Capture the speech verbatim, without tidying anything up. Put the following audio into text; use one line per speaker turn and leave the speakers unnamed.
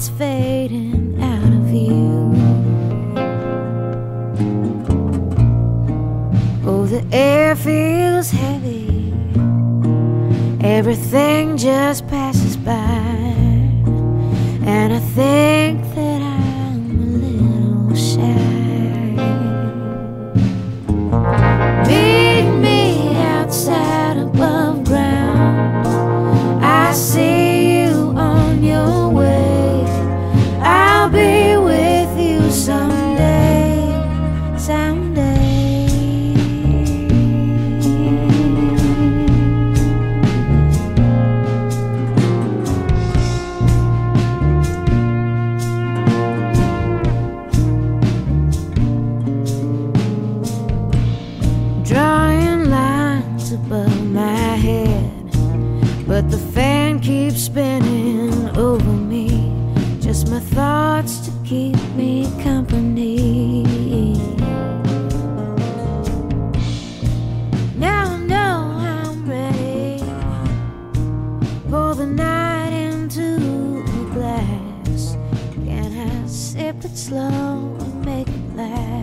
light's fading out of view. Oh, the air feels heavy, everything just passes by, and I think that I'm a little shy. Meet me outside above ground, I see you on your way. I'll be with you someday, someday. Drawing lines above my head, but the fan keeps spinning over me. Just my thoughts to keep me company. Now I know I'm ready. Pour the night into a glass. Can I sip it slow and make it last?